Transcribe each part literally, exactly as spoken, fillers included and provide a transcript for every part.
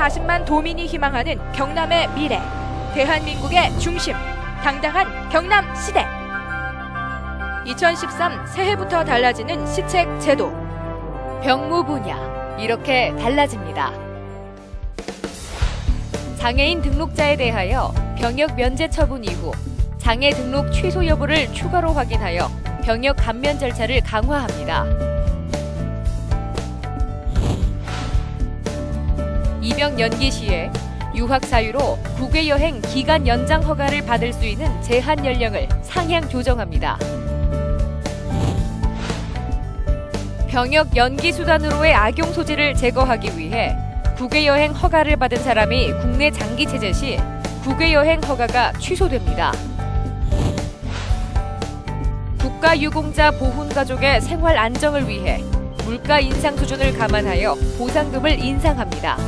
사십만 도민이 희망하는 경남의 미래, 대한민국의 중심, 당당한 경남 시대. 이천십삼 새해부터 달라지는 시책 제도. 병무 분야, 이렇게 달라집니다. 장애인 등록자에 대하여 병역 면제 처분 이후 장애 등록 취소 여부를 추가로 확인하여 병역 감면 절차를 강화합니다. 입영 연기 시에 유학 사유로 국외 여행 기간 연장 허가를 받을 수 있는 제한 연령을 상향 조정합니다. 병역 연기 수단으로의 악용 소지를 제거하기 위해 국외 여행 허가를 받은 사람이 국내 장기 체제 시 국외 여행 허가가 취소됩니다. 국가유공자 보훈가족의 생활 안정을 위해 물가 인상 수준을 감안하여 보상금을 인상합니다.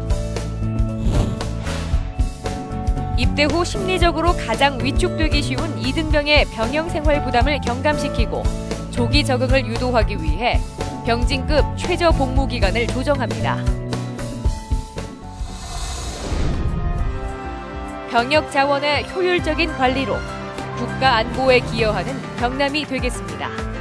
입대 후 심리적으로 가장 위축되기 쉬운 이등병의 병영 생활 부담을 경감시키고 조기 적응을 유도하기 위해 병진급 최저 복무 기간을 조정합니다. 병역 자원의 효율적인 관리로 국가 안보에 기여하는 경남이 되겠습니다.